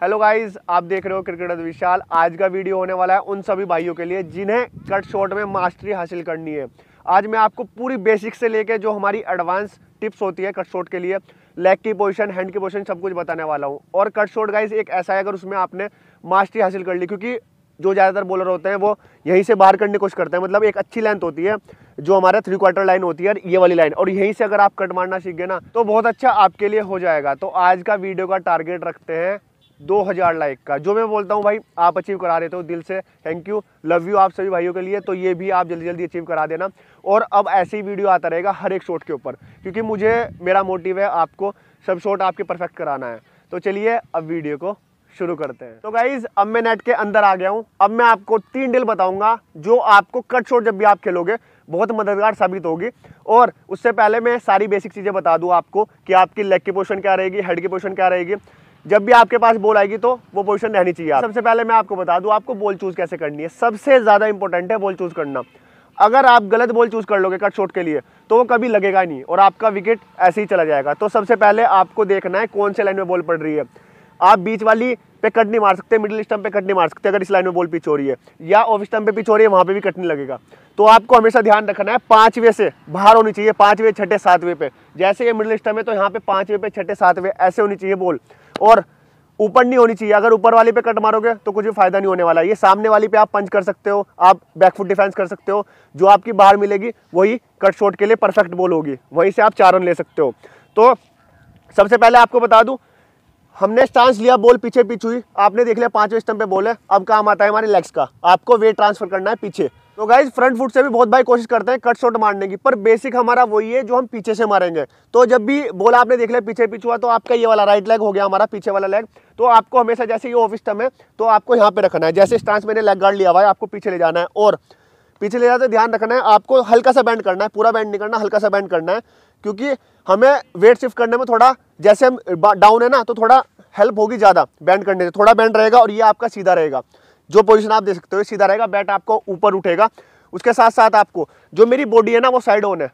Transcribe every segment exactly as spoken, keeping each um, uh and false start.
Hello guys, आप देख रहे हो क्रिकेटर विशाल। आज का वीडियो होने वाला है उन सभी भाइयों के लिए जिन्हें कट शॉट में मास्टरी हासिल करनी है। आज मैं आपको पूरी बेसिक से लेके जो हमारी एडवांस टिप्स होती है कट शॉट के लिए, लेग की पोजीशन, हैंड की पोजीशन, सब कुछ बताने वाला हूँ। और कट शॉट गाइस एक ऐसा है, अगर उसमें आपने मास्टरी हासिल कर ली, क्योंकि जो ज़्यादातर बॉलर होते हैं वो यहीं से बाहर करने की कोशिश करते हैं। मतलब एक अच्छी लेंथ होती है जो हमारा थ्री क्वार्टर लाइन होती है, ये वाली लाइन, और यहीं से अगर आप कट मारना सीख गए ना तो बहुत अच्छा आपके लिए हो जाएगा। तो आज का वीडियो का टारगेट रखते हैं दो हज़ार लाइक का। जो मैं बोलता हूँ भाई आप अचीव करा देते हो, दिल से थैंक यू, लव यू आप सभी भाइयों के लिए। तो ये भी आप जल्दी जल्दी अचीव करा देना। और अब ऐसी वीडियो आता रहेगा हर एक शॉट के ऊपर, क्योंकि मुझे मेरा मोटिव है आपको सब शॉट आपके परफेक्ट कराना है। तो चलिए अब वीडियो को शुरू करते हैं। तो गाइज अब मैं नेट के अंदर आ गया हूँ। अब मैं आपको तीन ड्रिल बताऊंगा जो आपको कट शॉट जब भी आप खेलोगे बहुत मददगार साबित होगी। और उससे पहले मैं सारी बेसिक चीज़ें बता दूँ आपको कि आपकी लेग की पोजीशन क्या रहेगी, हेड की पोजीशन क्या रहेगी। जब भी आपके पास बॉल आएगी तो वो पोजीशन रहनी चाहिए। सबसे पहले मैं आपको बता दूं आपको बॉल चूज कैसे करनी है। सबसे ज़्यादा इंपॉर्टेंट है बॉल चूज करना। अगर आप गलत बॉल चूज कर लोगे कट शॉट के लिए तो वो कभी लगेगा ही नहीं और आपका विकेट ऐसे ही चला जाएगा। तो सबसे पहले आपको देखना है कौन से लाइन में बॉल पड़ रही है। आप बीच वाली पे कट नहीं मार सकते, मिडिल स्टंप पे कट नहीं मार सकते अगर इस लाइन में बॉल पिच हो रही है, या ऑफ स्टंप पे पिच हो रही है वहां पे भी कट नहीं लगेगा। तो आपको हमेशा ध्यान रखना है पांचवे से बाहर होनी चाहिए, पांचवे छठे सातवें पे। जैसे ये मिडिल स्टंप है तो यहाँ पे पांचवे पे छठे सातवें ऐसे होनी चाहिए बॉल, और ऊपर नहीं होनी चाहिए। अगर ऊपर वाली पे कट मारोगे तो कुछ भी फायदा नहीं होने वाला। ये सामने वाली पे आप पंच कर सकते हो, आप बैकफुट डिफेंस कर सकते हो। जो आपकी बाहर मिलेगी वही कट शॉट के लिए परफेक्ट बॉल होगी, वहीं से आप चार रन ले सकते हो। तो सबसे पहले आपको बता दूं, हमने स्टांस लिया, बॉल पीछे पिच हुई, आपने देख लिया पांचवें स्टंप पे बॉल है। अब काम आता है हमारे लेग्स का, आपको वेट ट्रांसफर करना है पीछे। तो गाइज फ्रंट फुट से भी बहुत भाई कोशिश करते हैं कट शॉट मारने की, पर बेसिक हमारा वही है जो हम पीछे से मारेंगे। तो जब भी बॉल आपने देख लिया पीछे पिच हुआ तो आपका ये वाला राइट लेग हो गया हमारा पीछे वाला लेग। तो आपको हमेशा जैसे ये ऑफ स्टंप है तो आपको यहाँ पे रखना है। जैसे स्टांस मैंने लेग गार्ड लिया हुआ है, आपको पीछे ले जाना है, और पीछे ले जाते ध्यान रखना है आपको हल्का सा बैंड करना है, पूरा बैंड नहीं करना, हल्का सा बैंड करना है। क्योंकि हमें वेट शिफ्ट करने में थोड़ा, जैसे हम डाउन है ना तो थोड़ा हेल्प होगी ज़्यादा बैंड करने से, थोड़ा बैंड रहेगा और ये आपका सीधा रहेगा। जो पोजीशन आप दे सकते हो सीधा रहेगा, बैट आपको ऊपर उठेगा। उसके साथ साथ आपको जो मेरी बॉडी है ना वो साइड ऑन है,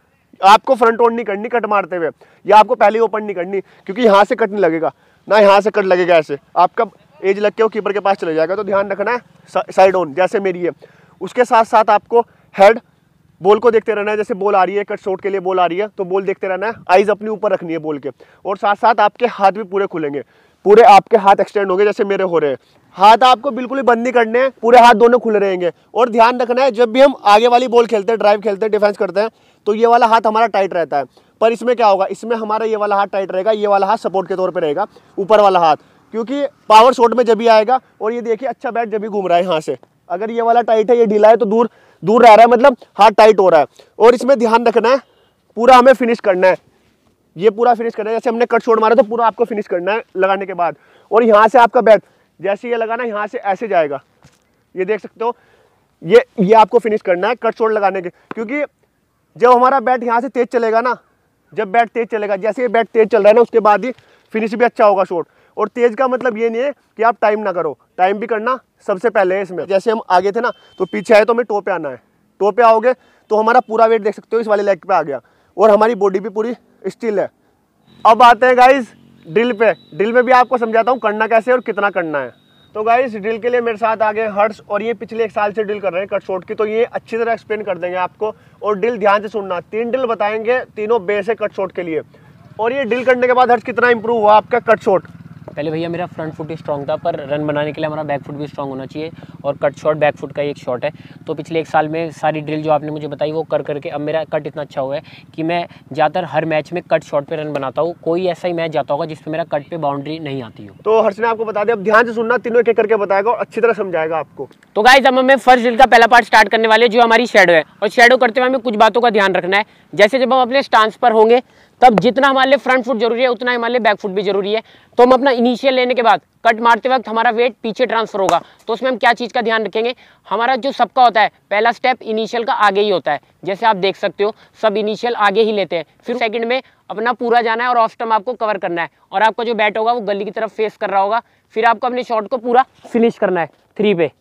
आपको फ्रंट ऑन नहीं करनी कट मारते हुए, या आपको पहले ओपन नहीं करनी, क्योंकि यहाँ से कट नहीं लगेगा ना यहाँ से कट लगेगा। ऐसे आपका एज लग के वो कीपर के पास चले जाएगा। तो ध्यान रखना है साइड ऑन जैसे मेरी है। उसके साथ साथ आपको हेड, बॉल को देखते रहना है। जैसे बॉल आ रही है कट शॉट के लिए बॉल आ रही है तो बॉल देखते रहना है, आइज अपनी ऊपर रखनी है बॉल के। और साथ साथ आपके हाथ भी पूरे खुलेंगे, पूरे आपके हाथ एक्सटेंड होंगे जैसे मेरे हो रहे हैं। हाथ आपको बिल्कुल ही बंद नहीं करने हैं, पूरे हाथ दोनों खुले रहेंगे। और ध्यान रखना है जब भी हम आगे वाली बॉल खेलते हैं, ड्राइव खेलते हैं, डिफेंस करते हैं, तो ये वाला हाथ हमारा टाइट रहता है। पर इसमें क्या होगा, इसमें हमारा ये वाला हाथ टाइट रहेगा, ये वाला हाथ सपोर्ट के तौर पर रहेगा, ऊपर वाला हाथ, क्योंकि पावर शॉट में जब भी आएगा। और ये देखिए अच्छा बैट जब भी घूम रहा है यहाँ से, अगर ये वाला टाइट है ये ढीला है तो दूर दूर रह रहा है, मतलब हाथ टाइट हो रहा है। और इसमें ध्यान रखना है पूरा हमें फिनिश करना है, ये पूरा फिनिश करना है। जैसे हमने कट शॉट मारा तो पूरा आपको फिनिश करना है लगाने के बाद। और यहाँ से आपका बैट जैसे ये लगाना, यहाँ से ऐसे जाएगा, ये देख सकते हो, ये ये आपको फिनिश करना है कट शॉट लगाने के। क्योंकि जब हमारा बैट यहाँ से तेज चलेगा ना, जब बैट तेज चलेगा, जैसे ये बैट तेज चल रहा है ना उसके बाद ही फिनिश भी अच्छा होगा शॉट। और तेज का मतलब ये नहीं है कि आप टाइम ना करो, टाइम भी करना सबसे पहले है इसमें। जैसे हम आगे थे ना तो पीछे आए तो हमें टो पे आना है, टो पे आओगे तो हमारा पूरा वेट देख सकते हो इस वाले लेग पे आ गया, और हमारी बॉडी भी पूरी स्टिल है। अब आते हैं गाइज ड्रिल पे। ड्रिल में भी आपको समझाता हूँ करना कैसे और कितना करना है। तो गाइज ड्रिल के लिए मेरे साथ आगे हर्ष, और ये पिछले एक साल से ड्रिल कर रहे हैं कट शॉट की, तो ये अच्छी तरह एक्सप्लेन कर देंगे आपको। और ड्रिल ध्यान से सुनना, तीन ड्रिल बताएंगे, तीनों बेस है कट शॉट के लिए। और ये ड्रिल करने के बाद हर्ष कितना इंप्रूव हुआ आपका कट शॉट। पहले भैया मेरा फ्रंट फुट ही स्ट्रॉन्ग था, पर रन बनाने के लिए हमारा बैक फुट भी स्ट्रॉन्ग होना चाहिए, और कट शॉट बैक फुट का एक शॉट है। तो पिछले एक साल में सारी ड्रिल जो आपने मुझे बताई वो कर करके अब मेरा कट इतना अच्छा हुआ है कि मैं ज़्यादातर हर मैच में कट शॉट पे रन बनाता हूँ। कोई ऐसा ही मैच जाता होगा जिसमें मेरा कट पे बाउंड्री नहीं आती हो। तो हर्ष ने आपको बता दिया, अब ध्यान से सुनना, तीनों एक एक करके बताएगा और अच्छी तरह समझाएगा आपको। तो गाइस अब हमें फर्स्ट ड्रिल का पहला पार्ट स्टार्ट करने वाले जो हमारी शेडो है, और शेडो करते हुए हमें कुछ बातों का ध्यान रखना है। जैसे जब हम अपने स्टांस पर होंगे तब जितना हमारे लिए फ्रंट फुट जरूरी है उतना ही हमारे लिए बैक फुट भी जरूरी है। तो हम अपना इनिशियल लेने के बाद कट मारते वक्त हमारा वेट पीछे ट्रांसफर होगा। तो उसमें हम क्या चीज़ का ध्यान रखेंगे, हमारा जो सबका होता है पहला स्टेप इनिशियल का आगे ही होता है। जैसे आप देख सकते हो सब इनिशियल आगे ही लेते हैं, फिर सेकंड में अपना पूरा जाना है और ऑफ स्टंप आपको कवर करना है, और आपका जो बैट होगा वो गली की तरफ फेस कर रहा होगा। फिर आपको अपने शॉट को पूरा फिनिश करना है थ्री पे,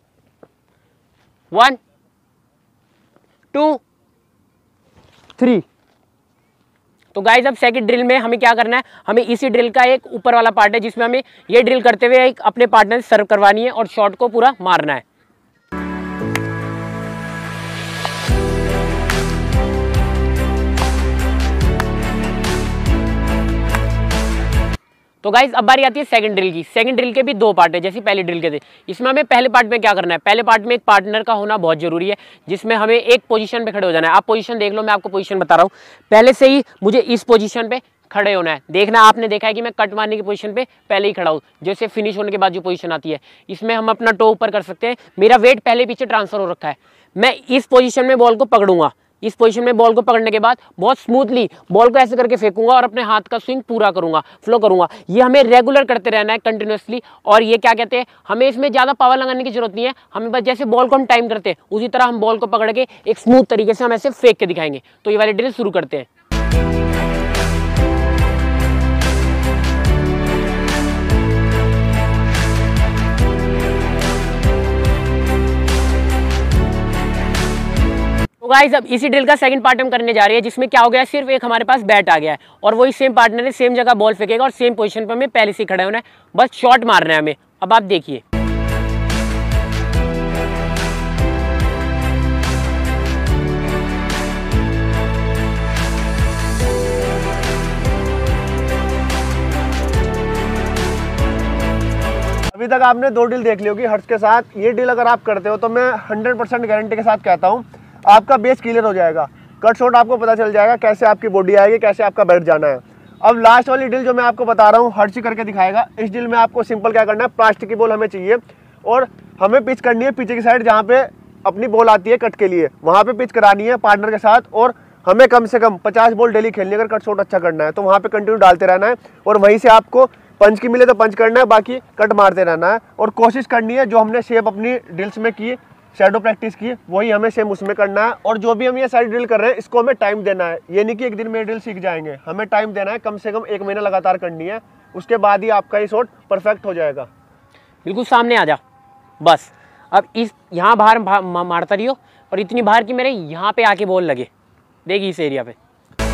वन टू थ्री, तो गाइज अब सेकंड ड्रिल में हमें क्या करना है, हमें इसी ड्रिल का एक ऊपर वाला पार्ट है जिसमें हमें ये ड्रिल करते हुए एक अपने पार्टनर से सर्व करवानी है और शॉट को पूरा मारना है। तो गाइज अब बारी आती है सेकंड ड्रिल की। सेकंड ड्रिल के भी दो पार्ट है जैसे पहले ड्रिल के थे। इसमें हमें पहले पार्ट में क्या करना है, पहले पार्ट में एक पार्टनर का होना बहुत जरूरी है जिसमें हमें एक पोजीशन पे खड़े हो जाना है। आप पोजीशन देख लो, मैं आपको पोजीशन बता रहा हूँ। पहले से ही मुझे इस पोजीशन पे खड़े होना है। देखना, आपने देखा है कि मैं कट मारने की पोजीशन पे पहले ही खड़ा हूँ, जैसे फिनिश होने के बाद जो पोजीशन आती है। इसमें हम अपना टो ऊपर कर सकते हैं। मेरा वेट पहले पीछे ट्रांसफर हो रखा है। मैं इस पोजीशन में बॉल को पकड़ूंगा। इस पोजीशन में बॉल को पकड़ने के बाद बहुत स्मूथली बॉल को ऐसे करके फेंकूंगा और अपने हाथ का स्विंग पूरा करूंगा, फ्लो करूंगा। ये हमें रेगुलर करते रहना है कंटिन्यूअसली। और ये क्या कहते हैं, हमें इसमें ज़्यादा पावर लगाने की जरूरत नहीं है। हमें बस जैसे बॉल को हम टाइम करते हैं उसी तरह हम बॉल को पकड़ के एक स्मूथ तरीके से हम ऐसे फेंक के दिखाएंगे। तो ये वाली ड्रिल शुरू करते हैं। तो गाइस अब इसी ड्रिल का सेकंड पार्ट हम करने जा रहे हैं जिसमें क्या हो गया, सिर्फ एक हमारे पास बैट आ गया है और वही सेम पार्टनर है, सेम जगह बॉल फेंकेगा और सेम पोजीशन पर हमें पहले से खड़े होना है। बस शॉट मारना है हमें। अब आप देखिए, अभी तक आपने दो डील देख ली होगी हर्ट्ज के साथ। ये डील अगर आप करते हो तो मैं हंड्रेड परसेंट गारंटी के साथ कहता हूँ आपका बेस क्लियर हो जाएगा। कट शॉट आपको पता चल जाएगा कैसे आपकी बॉडी आएगी, कैसे आपका बैठ जाना है। अब लास्ट वाली डील जो मैं आपको बता रहा हूँ हर्ट्ज करके दिखाएगा। इस डील में आपको सिंपल क्या करना है, प्लास्टिक की बॉल हमें चाहिए और हमें पिच करनी है पीछे की साइड जहाँ पे अपनी बॉल आती है कट के लिए, वहाँ पे पिच करानी है पार्टनर के साथ। और हमें कम से कम पचास बॉल डेली खेलनी है। अगर कट शॉट अच्छा करना है तो वहाँ पे कंटिन्यू डालते रहना है और वहीं से आपको पंच की मिले तो पंच करना है, बाकी कट मारते रहना है। और कोशिश करनी है जो हमने शेप अपनी ड्रिल्स में की, शैडो प्रैक्टिस की, वही हमें सेम उसमें करना है। और जो भी हम ये सारी ड्रिल कर रहे हैं इसको हमें टाइम देना है। ये नहीं कि एक दिन में ड्रिल सीख जाएंगे, हमें टाइम देना है। कम से कम एक महीना लगातार करनी है, उसके बाद ही आपका ये शॉट परफेक्ट हो जाएगा। बिल्कुल सामने आ जा बस। अब इस यहाँ बाहर मारता रहियो और इतनी बाहर की मेरे यहाँ पे आके बॉल लगे, देखिए इस एरिया पे।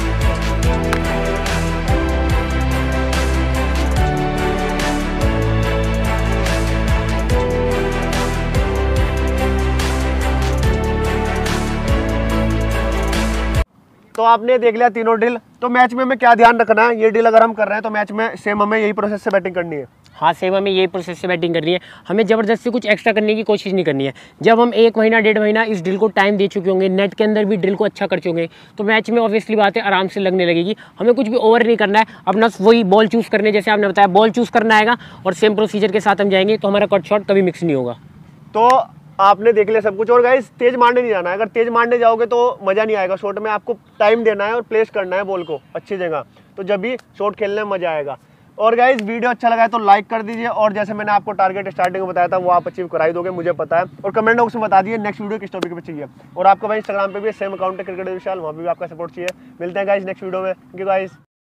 तो आपने देख लिया तीनों ड्रिल। तो मैच में हमें क्या ध्यान रखना है, ये ड्रिल अगर हम कर रहे हैं तो मैच में सेम हमें यही प्रोसेस से बैटिंग करनी है। हाँ, सेम हमें यही प्रोसेस से बैटिंग करनी है। हमें ज़बरदस्ती कुछ एक्स्ट्रा करने की कोशिश नहीं करनी है। जब हम एक महीना डेढ़ महीना इस ड्रिल को टाइम दे चुके होंगे, नेट के अंदर भी ड्रिल को अच्छा कर चुके होंगे, तो मैच में ऑब्वियसली बात है आराम से लगने लगेगी। हमें कुछ भी ओवर नहीं करना है, अपना वही बॉल चूज़ करने, जैसे आपने बताया बॉल चूज़ करना आएगा और सेम प्रोसीजर के साथ हम जाएंगे तो हमारा कट शॉट कभी मिक्स नहीं होगा। तो आपने देख लिया सब कुछ। और गाइस तेज मारने नहीं जाना है। अगर तेज मारने जाओगे तो मज़ा नहीं आएगा शॉट में। आपको टाइम देना है और प्लेस करना है बॉल को अच्छी जगह, तो जब भी शॉट खेलने में मज़ा आएगा। और गाइस वीडियो अच्छा लगा है तो लाइक कर दीजिए और जैसे मैंने आपको टारगेट स्टार्टिंग में बताया था वो आप अचीव कराई दोगे, मुझे पता है। और कमेंट बॉक्स में बता दिए नेक्स्ट वीडियो किस टॉपिक पे चाहिए। और आपका भाई इंस्टाग्राम पे भी सेम अकाउंट है क्रिकेट विशाल, वहाँ भी आपका सपोर्ट चाहिए। मिलते हैं गाइस नेक्स्ट वीडियो में। क्योंकि गाइस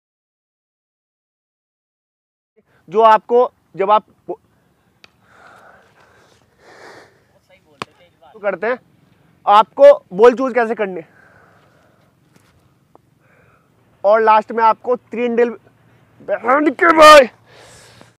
जो आपको जब आप करते हैं आपको बॉल चूज कैसे करनी है और लास्ट में आपको तीन ड्रिल के भाई